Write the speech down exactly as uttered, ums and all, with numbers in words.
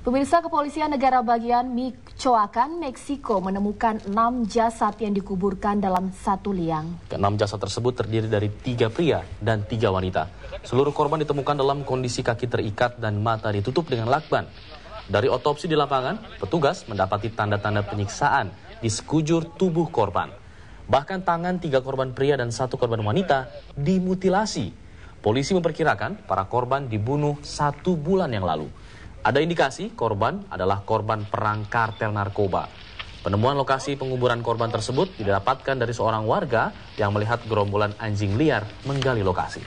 Pemirsa, Kepolisian Negara Bagian Michoacan, Meksiko menemukan enam jasad yang dikuburkan dalam satu liang. Keenam jasad tersebut terdiri dari tiga pria dan tiga wanita. Seluruh korban ditemukan dalam kondisi kaki terikat dan mata ditutup dengan lakban. Dari otopsi di lapangan, petugas mendapati tanda-tanda penyiksaan di sekujur tubuh korban. Bahkan tangan tiga korban pria dan satu korban wanita dimutilasi. Polisi memperkirakan para korban dibunuh satu bulan yang lalu. Ada indikasi korban adalah korban perang kartel narkoba. Penemuan lokasi penguburan korban tersebut didapatkan dari seorang warga yang melihat gerombolan anjing liar menggali lokasi.